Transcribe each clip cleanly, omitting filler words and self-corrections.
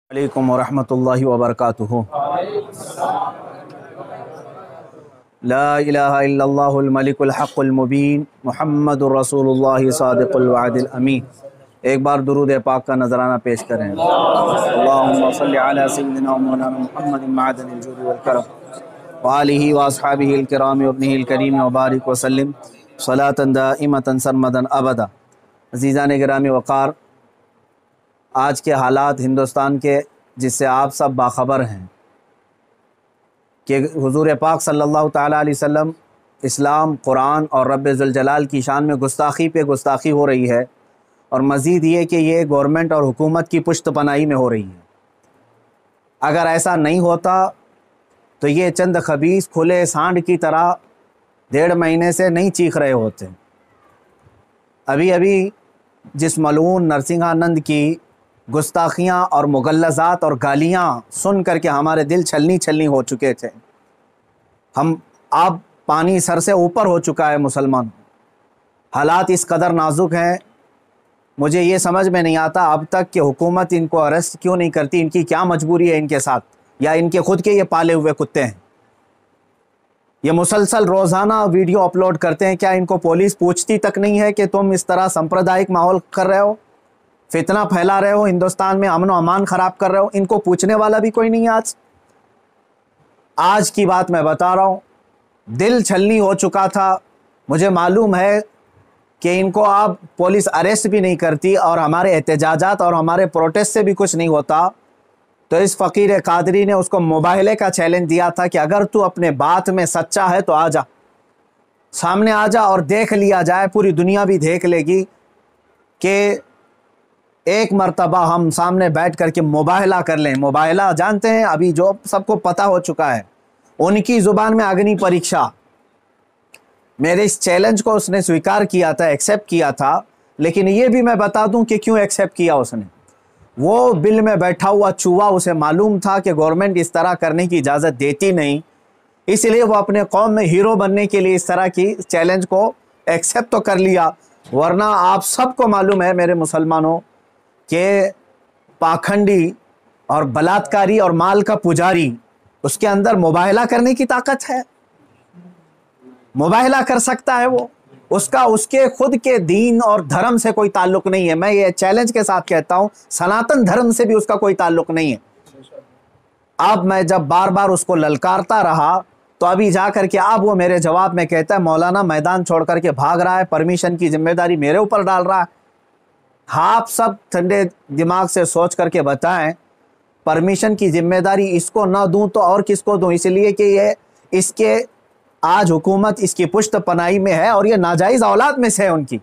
अलैकुम वरहमतुल्लाहि वबरकातुहू। ला इलाहा इल्लल्लाहुल मलिकुल हक़्क़ुल मुबीन मुहम्मदुर रसूलुल्लाहि सादिक़ुल वअदिल अमीन। एक बार दुरूद पाक का नजराना पेश करें। अल्लाहुम्मा सल्लि अला सय्यिदिना व मौलाना मुहम्मदिन मअदनिल जूदि वल करम व आलिहि व अस्हाबिहिल किराम व इब्निहिल करीम व बारिक व सल्लिम सलातन दाइमतन सरमदन अबदा। अज़ीज़ान गिरामी वक़ार, आज के हालात हिंदुस्तान के जिससे आप सब बाखबर हैं कि हुज़ूर पाक सल्लल्लाहु ताला अलैहि वसल्लम, इस्लाम, कुरान और रब्बे ज़ुल जलाल की शान में गुस्ताखी पे गुस्ताखी हो रही है। और मज़ीद ये कि ये गवर्नमेंट और हुकूमत की पुश्त पनाही में हो रही है। अगर ऐसा नहीं होता तो ये चंद खबीस खुले सांड की तरह 1.5 महीने से नहीं चीख रहे होते। अभी अभी जिस मलून नरसिंहानंद की गुस्ताखियाँ और मुगल्लज़ात और गालियाँ सुन करके हमारे दिल छलनी छलनी हो चुके थे। अब पानी सर से ऊपर हो चुका है मुसलमान। हालात इस कदर नाजुक हैं, मुझे ये समझ में नहीं आता अब तक कि हुकूमत इनको अरेस्ट क्यों नहीं करती। इनकी क्या मजबूरी है इनके साथ, या इनके खुद के ये पाले हुए कुत्ते हैं। ये मुसलसल रोज़ाना वीडियो अपलोड करते हैं। क्या इनको पुलिस पूछती तक नहीं है कि तुम इस तरह सांप्रदायिक माहौल कर रहे हो, फितना फैला रहे हो, हिंदुस्तान में अमन व अमान ख़राब कर रहे हो? इनको पूछने वाला भी कोई नहीं है। आज की बात मैं बता रहा हूँ, दिल छलनी हो चुका था। मुझे मालूम है कि इनको अब पुलिस अरेस्ट भी नहीं करती और हमारे एहतजाजात और हमारे प्रोटेस्ट से भी कुछ नहीं होता। तो इस फ़कीर कादरी ने उसको मुबाहले का चैलेंज दिया था कि अगर तू अपने बात में सच्चा है तो आ जा, सामने आ जा और देख लिया जाए, पूरी दुनिया भी देख लेगी कि एक मर्तबा हम सामने बैठ कर के मुबाहला कर लें। मुबाहला जानते हैं, अभी जो सबको पता हो चुका है, उनकी ज़ुबान में अग्नि परीक्षा। मेरे इस चैलेंज को उसने स्वीकार किया था, एक्सेप्ट किया था। लेकिन ये भी मैं बता दूं कि क्यों एक्सेप्ट किया उसने। वो बिल में बैठा हुआ चूहा, उसे मालूम था कि गवर्नमेंट इस तरह करने की इजाज़त देती नहीं, इसलिए वो अपने कौम में हीरो बनने के लिए इस तरह की चैलेंज को एक्सेप्ट तो कर लिया। वरना आप सबको मालूम है मेरे मुसलमानों के पाखंडी और बलात्कारी और माल का पुजारी, उसके अंदर मुबाहला करने की ताकत है। मुबाहला कर सकता है वो। उसका उसके खुद के दीन और धर्म से कोई ताल्लुक नहीं है। मैं ये चैलेंज के साथ कहता हूं, सनातन धर्म से भी उसका कोई ताल्लुक नहीं है। अब मैं जब बार बार उसको ललकारता रहा तो अभी जा करके अब वो मेरे जवाब में कहता है, मौलाना मैदान छोड़ करके भाग रहा है, परमिशन की जिम्मेदारी मेरे ऊपर डाल रहा है। आप सब ठंडे दिमाग से सोच करके बताएं, परमिशन की जिम्मेदारी इसको ना दूं तो और किसको दूं? इसलिए कि ये इसके आज हुकूमत इसकी पुश्त पनाही में है और ये नाजायज औलाद में से है उनकी।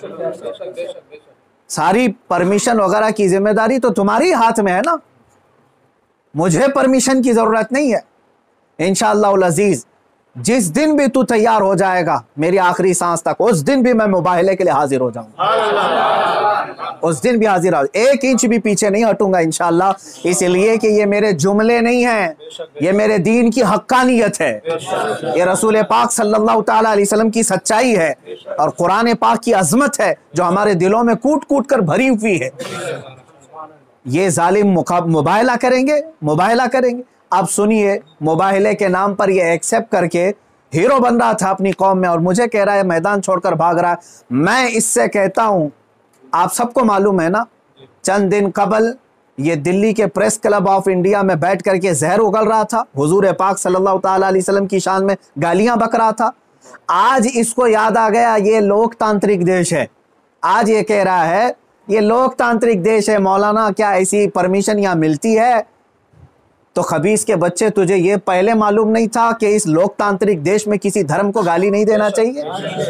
सारी परमिशन वगैरह की जिम्मेदारी तो तुम्हारी हाथ में है ना। मुझे परमिशन की जरूरत नहीं है। इंशाअल्लाह अज़ीज, जिस दिन भी तू तैयार हो जाएगा मेरी आखिरी सांस तक, उस दिन भी मैं मुबाहले के लिए हाजिर हो जाऊंगा। उस दिन भी हाजिर हो, 1 इंच भी पीछे नहीं हटूंगा इंशाअल्लाह। इसलिए कि ये मेरे जुमले नहीं हैं, ये मेरे दीन की हक्कानियत है, ये रसूल पाक सल्लल्लाहु ताला अलैहि वसल्लम की सच्चाई है और कुरान पाक की अजमत है जो हमारे दिलों में कूट कूट कर भरी हुई है। ये जालिम मुबाहला करेंगे, मुबाहला करेंगे। अब सुनिए, मुबाहले के नाम पर ये एक्सेप्ट करके हीरो बन रहा था अपनी कौम में और मुझे कह रहा है मैदान छोड़कर भाग रहा है। मैं इससे कहता हूं, आप सबको मालूम है ना, चंद दिन कबल ये दिल्ली के प्रेस क्लब ऑफ इंडिया में बैठ करके जहर उगल रहा था, हुजूर पाक सल्लल्लाहु ताला अलैहि वसल्लम की शान में गालियां बक रहा था। आज इसको याद आ गया ये लोकतांत्रिक देश है। आज ये कह रहा है ये लोकतांत्रिक देश है, मौलाना क्या ऐसी परमिशन यहाँ मिलती है? तो खबीस के बच्चे, तुझे ये पहले मालूम नहीं था कि इस लोकतांत्रिक देश में किसी धर्म को गाली नहीं देना चाहिए?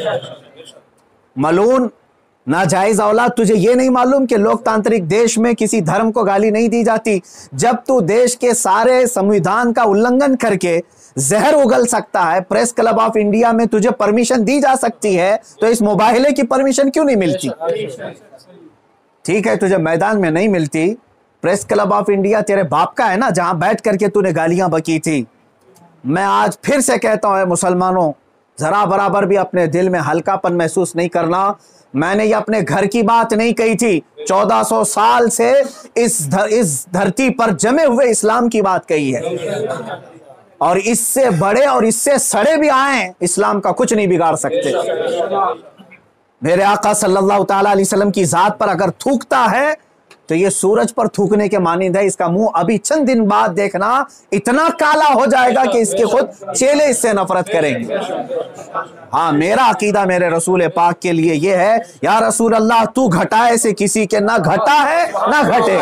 मलून नाजायज औलाद, तुझे ये नहीं मालूम कि लोकतांत्रिक देश में किसी धर्म को गाली नहीं दी जाती? जब तू देश के सारे संविधान का उल्लंघन करके जहर उगल सकता है, प्रेस क्लब ऑफ इंडिया में तुझे परमिशन दी जा सकती है, तो इस मुबाहले की परमिशन क्यों नहीं मिलती? ठीक है, तुझे मैदान में नहीं मिलती, प्रेस क्लब ऑफ इंडिया तेरे बाप का है ना, जहां बैठ करके तूने गालियां बकी थी। मैं आज फिर से कहता हूं मुसलमानों, जरा बराबर भी अपने दिल में हल्कापन महसूस नहीं करना। मैंने ये अपने घर की बात नहीं कही थी, 1400 साल से इस धरती पर जमे हुए इस्लाम की बात कही है, और इससे बड़े और इससे सड़े भी आए, इस्लाम का कुछ नहीं बिगाड़ सकते। मेरे आका सल्लल्लाहु ताला अलैहि वसल्लम की जात पर अगर थूकता है तो ये सूरज पर थूकने के मानिंद है। इसका मुंह अभी चंद दिन बाद देखना इतना काला हो जाएगा कि इसके खुद चेले इससे नफरत करेंगे। हाँ, मेरा अकीदा मेरे रसूल पाक के लिए ये है, या रसूल अल्लाह तू घटाए से किसी के ना घटा है ना घटे।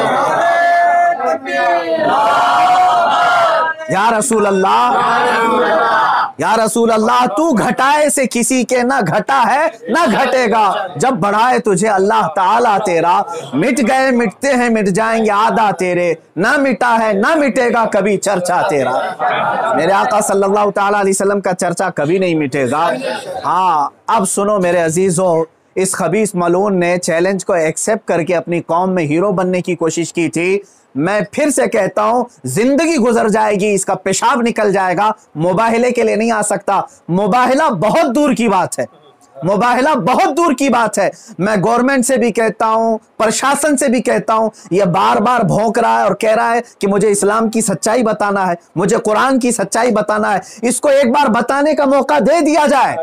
या रसूल अल्लाह, या रसूल अल्लाह तू घटाए से किसी के ना घटा है ना घटेगा। जब बढ़ाए तुझे अल्लाह ताला तेरा, मिट गए मिटते हैं मिट जाएंगे आदा तेरे, ना मिटा है ना मिटेगा कभी चर्चा तेरा। मेरे आका सल्लल्लाहु ताला अलैहि वसल्लम का चर्चा कभी नहीं मिटेगा। हाँ, अब सुनो मेरे अजीजों, इस खबीस मलून ने चैलेंज को एक्सेप्ट करके अपनी कौम में हीरो बनने की कोशिश की थी। मैं फिर से कहता हूं, जिंदगी गुजर जाएगी, इसका पेशाब निकल जाएगा, मुबाहिले के लिए नहीं आ सकता। मुबाहिला बहुत दूर की बात है, मुबाहिला बहुत दूर की बात है। मैं गवर्नमेंट से भी कहता हूं, प्रशासन से भी कहता हूं, यह बार बार भौंक रहा है और कह रहा है कि मुझे इस्लाम की सच्चाई बताना है, मुझे कुरान की सच्चाई बताना है। इसको एक बार बताने का मौका दे दिया जाए,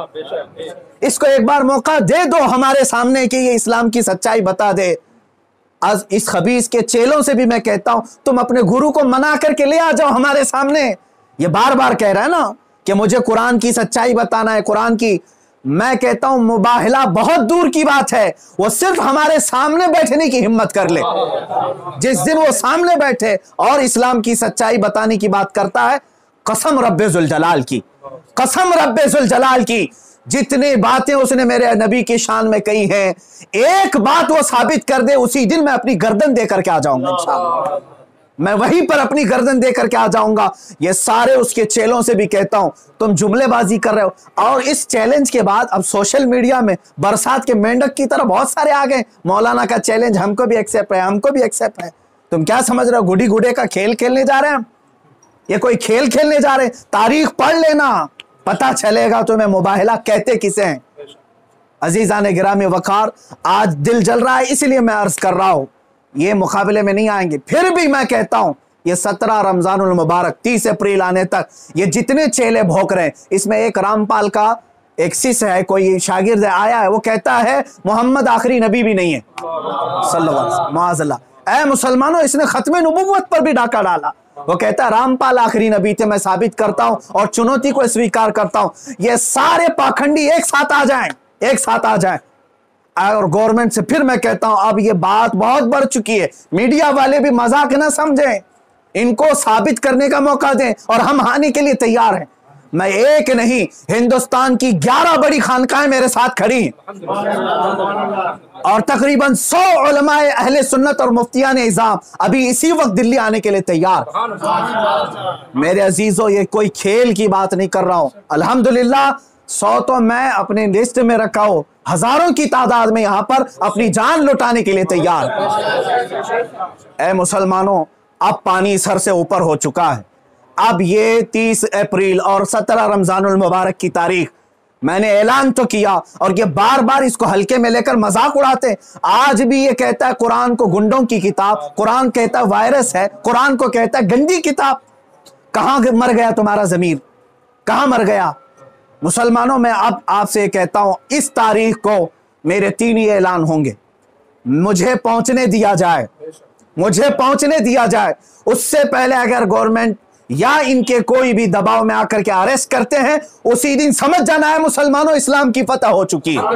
इसको एक बार मौका दे दो हमारे सामने कि ये इस्लाम की सच्चाई बता दे। आज इस खबीस के चेलों से भी मैं कहता हूं, तुम अपने गुरु को मना करके ले आ जाओ हमारे सामने। ये बार बार कह रहा है ना कि मुझे कुरान की सच्चाई बताना है, कुरान की। मैं कहता हूं मुबाहिला बहुत दूर की बात है, वो सिर्फ हमारे सामने बैठने की हिम्मत कर ले। जिस दिन वो सामने बैठे और इस्लाम की सच्चाई बताने की बात करता है, कसम रब्बे जुल जलाल की, कसम रब्बे जुल जलाल की, जितनी बातें उसने मेरे नबी की शान में कही हैं, एक बात वो साबित कर दे, उसी दिन मैं अपनी गर्दन देकर के आ जाऊंगा इंशाअल्लाह। मैं वहीं पर अपनी गर्दन देकर के आ जाऊंगा। ये सारे उसके चेलों से भी कहता हूं, तुम जुमलेबाजी कर रहे हो। और इस चैलेंज के बाद अब सोशल मीडिया में बरसात के मेंढक की तरह बहुत सारे आ गए, मौलाना का चैलेंज हमको भी एक्सेप्ट है, हमको भी एक्सेप्ट है। तुम क्या समझ रहे हो, गुडी गुडे का खेल खेलने जा रहे हैं हम? ये कोई खेल खेलने जा रहे हैं? तारीख पढ़ लेना, पता चलेगा तुम्हें मुबाहिला कहते किसे हैं। अजीजान गिरामी वकार, आज दिल जल रहा है इसलिए मैं अर्ज कर रहा हूं, ये मुकाबले में नहीं आएंगे। फिर भी मैं कहता हूं, ये 17 रमजानुल मुबारक 30 अप्रैल आने तक ये जितने चेले भौंक रहे हैं, इसमें एक रामपाल का एक शिष्य है, कोई शागिर्द आया है, वो कहता है मोहम्मद आखिरी नबी भी नहीं है सल्लल्लाहु अलैहि वसल्लम। माअज़ल्लाह। ऐ मुसलमानों, इसने खत्मे नबुव्वत पर भी डाका डाला। वो कहता है रामपाल आखिरी नबी थे, मैं साबित करता हूं और चुनौती को स्वीकार करता हूं। ये सारे पाखंडी एक साथ आ जाएं, एक साथ आ जाएं। और गवर्नमेंट से फिर मैं कहता हूं, अब ये बात बहुत बढ़ चुकी है, मीडिया वाले भी मजाक ना समझें, इनको साबित करने का मौका दें और हम आने के लिए तैयार हैं। मैं एक नहीं, हिंदुस्तान की 11 बड़ी खानकाएं मेरे साथ खड़ी हैं और तकरीबन 100 उलमाए अहले सुन्नत और मुफ्तियान इज़ाम अभी इसी वक्त दिल्ली आने के लिए तैयार। मेरे अजीजों, ये कोई खेल की बात नहीं कर रहा हूं। अल्हम्दुलिल्लाह 100 तो मैं अपने लिस्ट में रखा हूं, हजारों की तादाद में यहां पर अपनी जान लुटाने के लिए तैयार। ऐ मुसलमानों, अब पानी सर से ऊपर हो चुका है। अब ये 30 अप्रैल और 17 रमजानुल मुबारक की तारीख मैंने ऐलान तो किया, और ये बार बार इसको हल्के में लेकर मजाक उड़ाते। आज भी ये कहता है कुरान को गुंडों की किताब, कुरान कहता है वायरस है, कुरान को कहता है गंदी किताब। कहां मर गया तुम्हारा ज़मीर, कहां मर गया? मुसलमानों, मैं अब आपसे कहता हूं, इस तारीख को मेरे 3 ही ऐलान होंगे। मुझे पहुंचने दिया जाए, मुझे पहुंचने दिया जाए। उससे पहले अगर गवर्नमेंट या इनके कोई भी दबाव में आकर के अरेस्ट करते हैं, उसी दिन समझ जाना है मुसलमानों, इस्लाम की फतह हो चुकी है।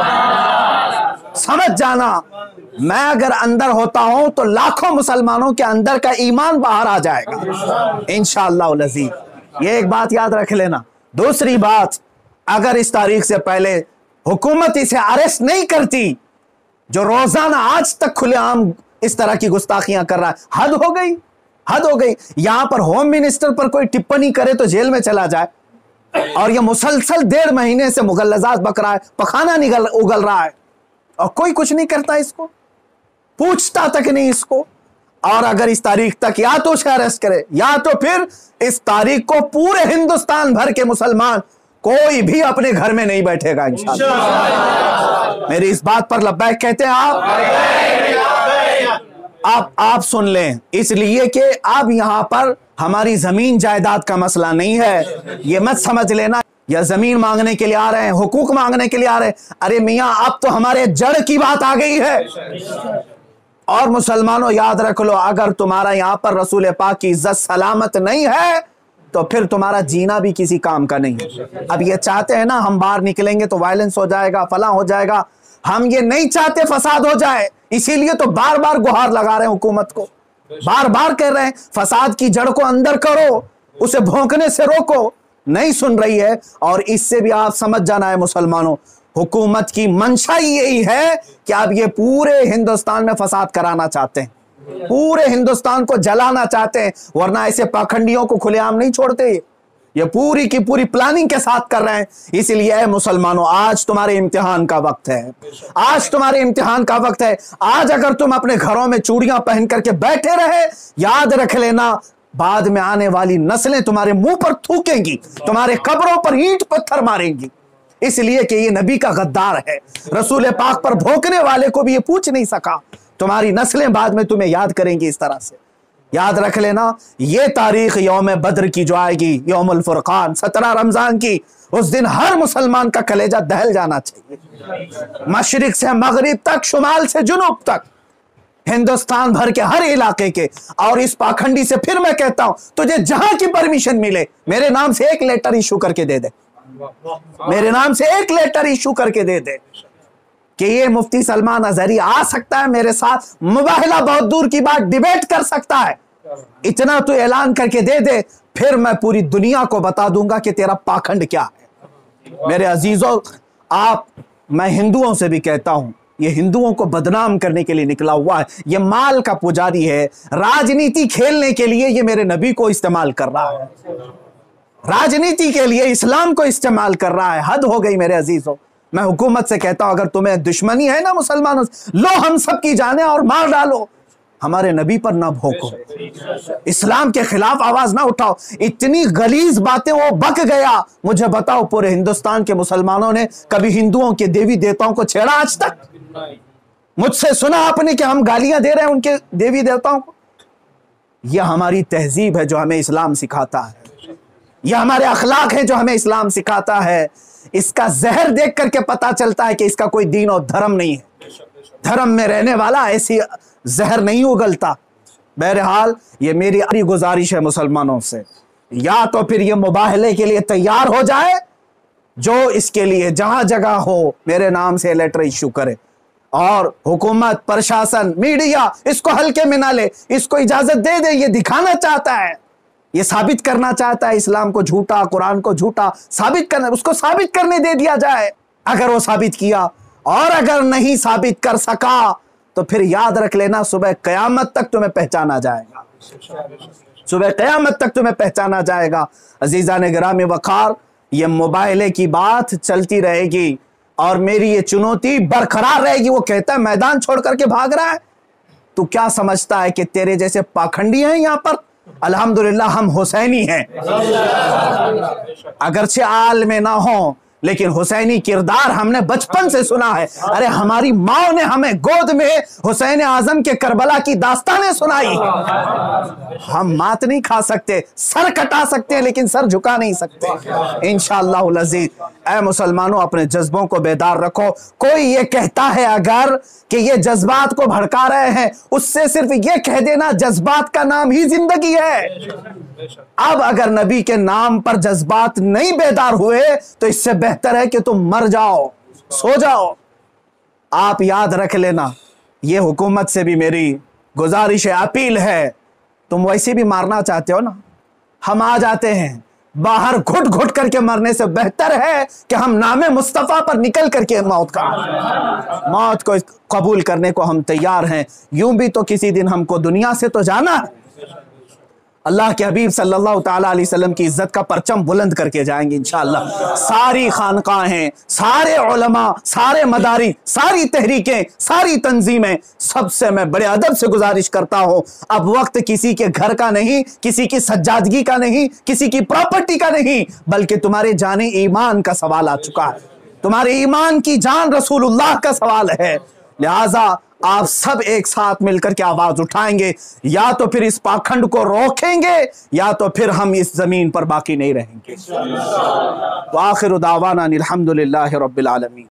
समझ जाना, मैं अगर अंदर होता हूं तो लाखों मुसलमानों के अंदर का ईमान बाहर आ जाएगा इंशाअल्लाह अज़ीज़। ये एक बात याद रख लेना। दूसरी बात, अगर इस तारीख से पहले हुकूमत इसे अरेस्ट नहीं करती, जो रोजाना आज तक खुलेआम इस तरह की गुस्ताखियां कर रहा है, हद हो गई, हद हो गई। यहां पर होम मिनिस्टर पर कोई टिप्पणी करे तो जेल में चला जाए, और यह मुसलसल 1.5 महीने से मुगल्लजात बक रहा है, पखाना उगल रहा है, और कोई कुछ नहीं करता, इसको पूछता तक नहीं इसको। और अगर इस तारीख तक या तो उसे अरेस्ट करे, या तो फिर इस तारीख को पूरे हिंदुस्तान भर के मुसलमान कोई भी अपने घर में नहीं बैठेगा इंशाअल्लाह। मेरी इस बात पर लब्बैक कहते हैं आप सुन लें, इसलिए कि अब यहां पर हमारी जमीन जायदाद का मसला नहीं है। ये मत समझ लेना या जमीन मांगने के लिए आ रहे हैं, हुकूक मांगने के लिए आ रहे हैं। अरे मियां, अब तो हमारे जड़ की बात आ गई है। और मुसलमानों याद रख लो, अगर तुम्हारा यहां पर रसूल पाक की इज्जत सलामत नहीं है तो फिर तुम्हारा जीना भी किसी काम का नहीं है। अब ये चाहते हैं ना हम बाहर निकलेंगे तो वायलेंस हो जाएगा, फला हो जाएगा। हम ये नहीं चाहते फसाद हो जाए, इसीलिए तो बार बार गुहार लगा रहे हैं हुकूमत को, बार बार कह रहे हैं फसाद की जड़ को अंदर करो, उसे भौंकने से रोको। नहीं सुन रही है। और इससे भी आप समझ जाना है मुसलमानों, हुकूमत की मंशा यही है कि आप ये पूरे हिंदुस्तान में फसाद कराना चाहते हैं, पूरे हिंदुस्तान को जलाना चाहते हैं, वरना ऐसे पाखंडियों को खुलेआम नहीं छोड़ते। ये पूरी की पूरी प्लानिंग के साथ कर रहे हैं। इसलिए मुसलमानों, आज तुम्हारे इम्तिहान का वक्त है, आज तुम्हारे इम्तिहान का वक्त है। आज अगर तुम अपने घरों में चूड़ियां पहन करके बैठे रहे, याद रख लेना बाद में आने वाली नस्लें तुम्हारे मुंह पर थूकेंगी, तुम्हारे कब्रों पर ईंट पत्थर मारेंगी। इसलिए कि ये नबी का गद्दार है, रसूल पाक पर भोंकने वाले को भी ये पूछ नहीं सका। तुम्हारी नस्लें बाद में तुम्हें याद करेंगी इस तरह से। याद रख लेना, ये तारीख यौम बद्र की जो आएगी, यौमुल फुरकान 17 रमजान की, उस दिन हर मुसलमान का कलेजा दहल जाना चाहिए। मशरिक से मगरिब तक, शुमाल से जुनूब तक, हिंदुस्तान भर के हर इलाके के। और इस पाखंडी से फिर मैं कहता हूं, तुझे जहां की परमिशन मिले मेरे नाम से एक लेटर इशू करके दे दे, मेरे नाम से एक लेटर इशू करके दे दे कि ये मुफ्ती सलमान अजहरी आ सकता है मेरे साथ, मुबाहला बहुत दूर की बात, डिबेट कर सकता है। इतना तो ऐलान करके दे दे, फिर मैं पूरी दुनिया को बता दूंगा कि तेरा पाखंड क्या है। मेरे अजीजों, मैं हिंदुओं से भी कहता हूं, ये हिंदुओं को बदनाम करने के लिए निकला हुआ है, ये माल का पुजारी है, राजनीति खेलने के लिए ये मेरे नबी को इस्तेमाल कर रहा है, राजनीति के लिए इस्लाम को इस्तेमाल कर रहा है। हद हो गई मेरे अजीजों। मैं हुकूमत से कहता हूं, अगर तुम्हें दुश्मनी है ना मुसलमानों से, लो हम सब की जाने और मार डालो, हमारे नबी पर ना भोंको, इस्लाम के खिलाफ आवाज ना उठाओ। इतनी गलीज बातें वो बक गया। मुझे बताओ, पूरे हिंदुस्तान के मुसलमानों ने कभी हिंदुओं के देवी देवताओं को छेड़ा आज तक? मुझसे सुना आपने कि हम गालियां दे रहे हैं उनके देवी देवताओं को? यह हमारी तहजीब है जो हमें इस्लाम सिखाता है, यह हमारे अखलाक है जो हमें इस्लाम सिखाता है। इसका जहर देख करके पता चलता है कि इसका कोई दीन और धर्म नहीं है। धर्म में रहने वाला ऐसी जहर नहीं उगलता। बहरहाल, ये मेरी गुजारिश है मुसलमानों से, या तो फिर ये मुबाहले के लिए तैयार हो जाए, जो इसके लिए जहां जगह हो मेरे नाम से लेटर इशू करे, और हुकूमत, प्रशासन, मीडिया इसको हल्के में ना ले, इसको इजाजत दे दे। ये दिखाना चाहता है, ये साबित करना चाहता है इस्लाम को झूठा, कुरान को झूठा साबित करना, उसको साबित करने दे दिया जाए। अगर वो साबित किया, और अगर नहीं साबित कर सका तो फिर याद रख लेना, सुबह क़यामत तक तुम्हें पहचाना जाएगा, सुबह क़यामत तक तुम्हें पहचाना जाएगा। अजीज़ान गिरामी वक़ार, ये मुबाहले की बात चलती रहेगी और मेरी ये चुनौती बरकरार रहेगी। वो कहता है मैदान छोड़ करके भाग रहा है, तू क्या समझता है कि तेरे जैसे पाखंडी हैं यहां पर? अल्हम्दुलिल्लाह हम हुसैनी हैं, अगरचे आल में ना हो, लेकिन हुसैनी किरदार हमने बचपन से सुना है। अरे हमारी माँ ने हमें गोद में हुसैन आजम के करबला की दास्तानें सुनाई। हम मात नहीं खा सकते, सर कटा सकते हैं लेकिन सर झुका नहीं सकते इंशाअल्लाह अज़ीज़। ऐ मुसलमानों, अपने जज्बों को बेदार रखो। कोई ये कहता है अगर कि ये जज्बात को भड़का रहे हैं, उससे सिर्फ ये कह देना जज्बात का नाम ही जिंदगी है। अब अगर नबी के नाम पर जज्बात नहीं बेदार हुए तो इससे बेहतर है कि तुम मर जाओ, सो जाओ। आप याद रख लेना, ये हुकूमत से भी मेरी गुजारिश है, अपील है, तुम वैसे भी मारना चाहते हो ना, हम आ जाते हैं। बाहर घुट घुट करके मरने से बेहतर है कि हम नामे मुस्तफा पर निकल करके मौत को कबूल करने को हम तैयार हैं। यूं भी तो किसी दिन हमको दुनिया से तो जाना है, अल्लाह के हबीब सल्लल्लाहु ताला अलैहि वसल्लम की इज्जत का परचम बुलंद करके जाएंगे इंशाअल्लाह। सारी खानकाहें, सारे उलमा, सारे मदारी, सारी तहरीकें, सारी तंजीमें, सबसे मैं बड़े अदब से गुजारिश करता हूं, अब वक्त किसी के घर का नहीं, किसी की सज्जादगी का नहीं, किसी की प्रॉपर्टी का नहीं, बल्कि तुम्हारे जाने ईमान का सवाल आ चुका है। तुम्हारे ईमान की जान रसूलुल्लाह का सवाल है। लिहाजा आप सब एक साथ मिलकर के आवाज उठाएंगे, या तो फिर इस पाखंड को रोकेंगे या तो फिर हम इस जमीन पर बाकी नहीं रहेंगे। व आखिर दावाना अनिल हम्दुलिल्लाहि रब्बिल आलमीन।